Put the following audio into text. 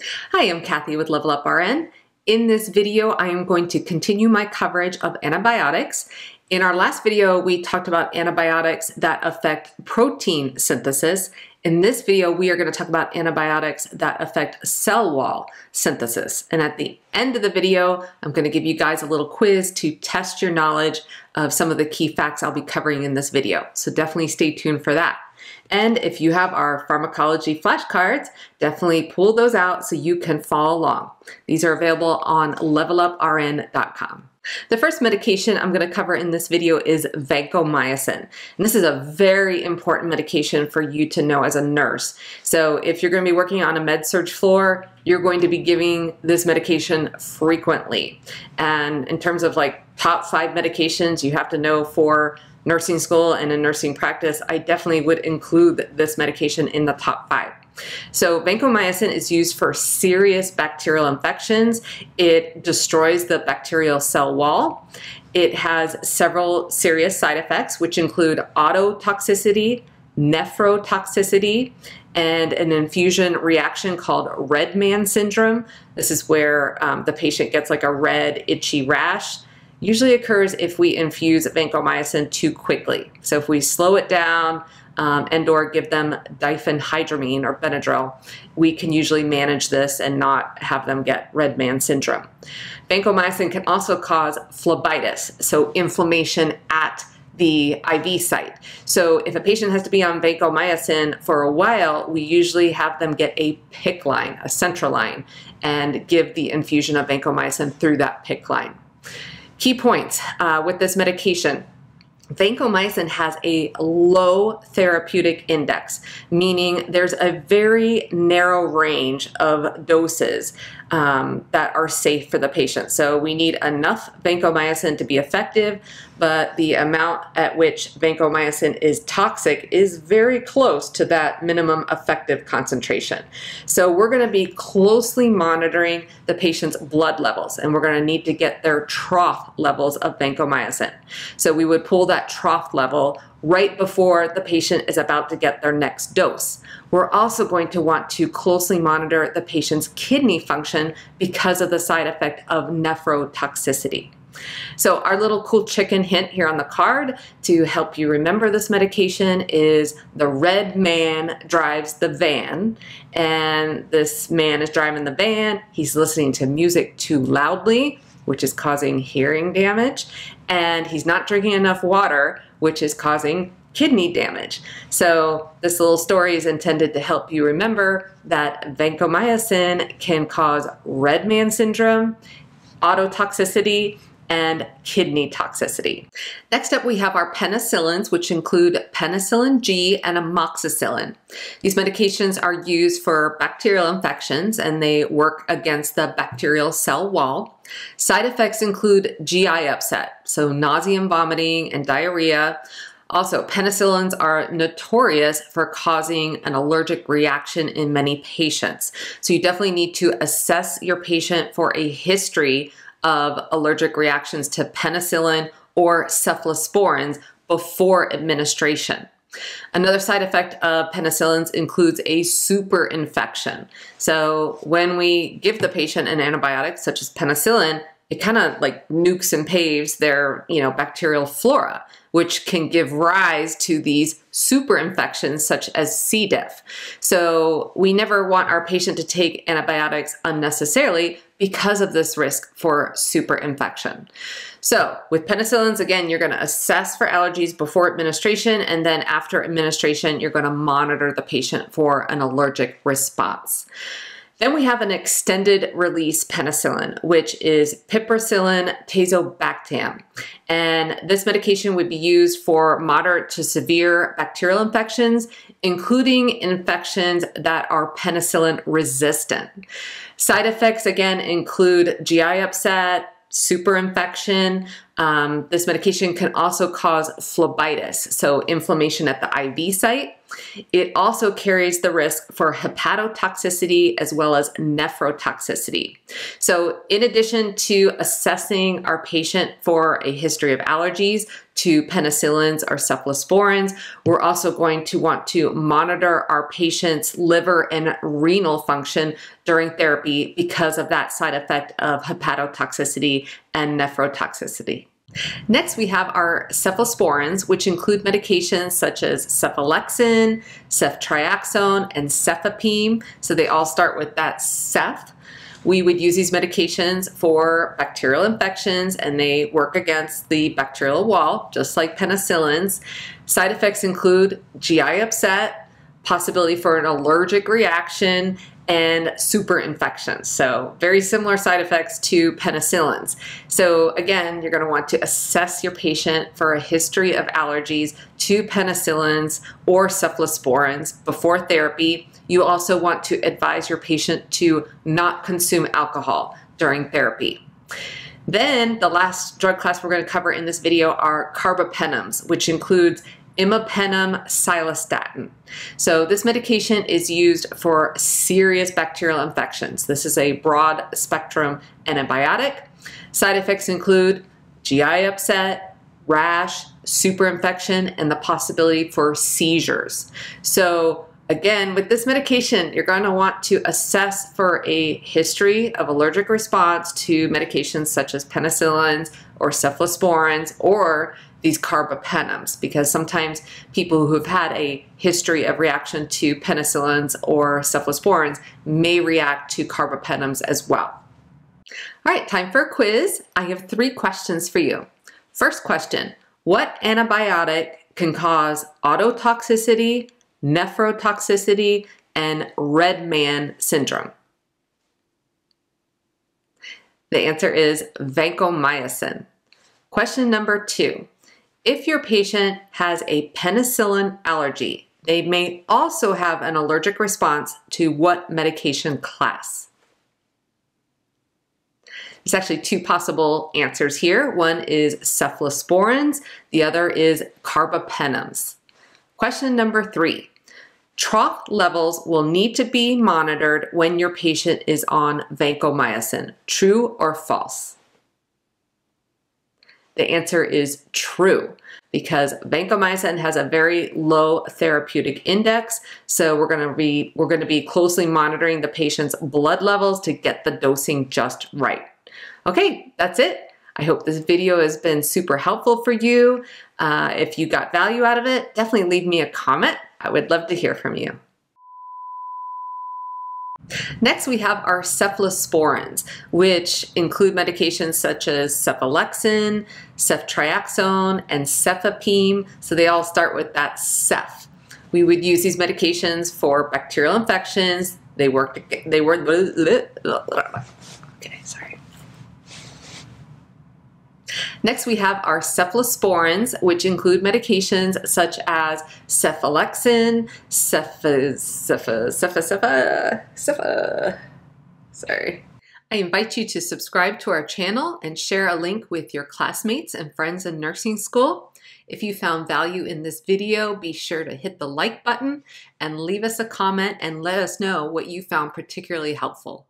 Hi, I'm Cathy with Level Up RN. In this video, I am going to continue my coverage of antibiotics. In our last video, we talked about antibiotics that affect protein synthesis. In this video, we are going to talk about antibiotics that affect cell wall synthesis. And at the end of the video, I'm going to give you guys a little quiz to test your knowledge of some of the key facts I'll be covering in this video. So definitely stay tuned for that. And if you have our pharmacology flashcards, definitely pull those out so you can follow along. These are available on leveluprn.com. The first medication I'm going to cover in this video is vancomycin. And this is a very important medication for you to know as a nurse. So if you're going to be working on a med-surg floor, you're going to be giving this medication frequently. And in terms of like top 5 medications you have to know for nursing school and in nursing practice, I definitely would include this medication in the top 5. So vancomycin is used for serious bacterial infections. It destroys the bacterial cell wall. It has several serious side effects, which include ototoxicity, nephrotoxicity, and an infusion reaction called red man syndrome. This is where the patient gets like a red, itchy rash. Usually occurs if we infuse vancomycin too quickly. So if we slow it down and or give them diphenhydramine or Benadryl, we can usually manage this and not have them get red man syndrome. Vancomycin can also cause phlebitis, so inflammation at the IV site. So if a patient has to be on vancomycin for a while, we usually have them get a PICC line, a central line, and give the infusion of vancomycin through that PICC line. Key points with this medication. Vancomycin has a low therapeutic index, meaning there's a very narrow range of doses that are safe for the patient. So we need enough vancomycin to be effective, but the amount at which vancomycin is toxic is very close to that minimum effective concentration. So we're going to be closely monitoring the patient's blood levels, and we're going to need to get their trough levels of vancomycin. So we would pull that trough level right before the patient is about to get their next dose. We're also going to want to closely monitor the patient's kidney function because of the side effect of nephrotoxicity. So our little cool chicken hint here on the card to help you remember this medication is the red man drives the van, and this man is driving the van. He's listening to music too loudly, which is causing hearing damage, and he's not drinking enough water, which is causing kidney damage. So this little story is intended to help you remember that vancomycin can cause red man syndrome, ototoxicity, and kidney toxicity. Next up, we have our penicillins, which include Penicillin G and amoxicillin. These medications are used for bacterial infections, and they work against the bacterial cell wall. Side effects include GI upset, so nausea and vomiting and diarrhea. Also, penicillins are notorious for causing an allergic reaction in many patients. So you definitely need to assess your patient for a history of allergic reactions to penicillin or cephalosporins before administration. Another side effect of penicillins includes a super infection. So when we give the patient an antibiotic such as penicillin, it kind of like nukes and paves their, bacterial flora, which can give rise to these super infections such as C. diff. So we never want our patient to take antibiotics unnecessarily because of this risk for super infection. So with penicillins, again, you're going to assess for allergies before administration, and then after administration, you're going to monitor the patient for an allergic response. Then we have an extended release penicillin, which is piperacillin tazobactam. And this medication would be used for moderate to severe bacterial infections, including infections that are penicillin resistant. Side effects, again, include GI upset, super infection. This medication can also cause phlebitis, so inflammation at the IV site. It also carries the risk for hepatotoxicity as well as nephrotoxicity. So in addition to assessing our patient for a history of allergies to penicillins or cephalosporins, we're also going to want to monitor our patient's liver and renal function during therapy because of that side effect of hepatotoxicity and nephrotoxicity. Next, we have our cephalosporins, which include medications such as cephalexin, ceftriaxone, and cefepime. So they all start with that ceph. We would use these medications for bacterial infections, and they work against the bacterial wall, just like penicillins. Side effects include GI upset, possibility for an allergic reaction, and super infections. So very similar side effects to penicillins. So again, you're going to want to assess your patient for a history of allergies to penicillins or cephalosporins before therapy. You also want to advise your patient to not consume alcohol during therapy. Then the last drug class we're going to cover in this video are carbapenems, which includes imipenem cilastatin. So this medication is used for serious bacterial infections. This is a broad spectrum antibiotic. Side effects include GI upset, rash, superinfection, and the possibility for seizures. So again, with this medication, you're going to want to assess for a history of allergic response to medications such as penicillins or cephalosporins or these carbapenems, because sometimes people who have had a history of reaction to penicillins or cephalosporins may react to carbapenems as well. All right, time for a quiz. I have 3 questions for you. First question, what antibiotic can cause ototoxicity, nephrotoxicity, and red man syndrome? The answer is vancomycin. Question number 2. If your patient has a penicillin allergy, they may also have an allergic response to what medication class? There's actually 2 possible answers here. One is cephalosporins, the other is carbapenems. Question number 3. Trough levels will need to be monitored when your patient is on vancomycin. True or false? The answer is true, because vancomycin has a very low therapeutic index. So we're going to be closely monitoring the patient's blood levels to get the dosing just right. Okay, that's it. I hope this video has been super helpful for you. If you got value out of it, definitely leave me a comment. I would love to hear from you. Next, we have our cephalosporins, which include medications such as cefalexin, ceftriaxone, and cefepime. So they all start with that ceph. We would use these medications for bacterial infections. Next, we have our cephalosporins, which include medications such as cephalexin, I invite you to subscribe to our channel and share a link with your classmates and friends in nursing school. If you found value in this video, be sure to hit the like button and leave us a comment and let us know what you found particularly helpful.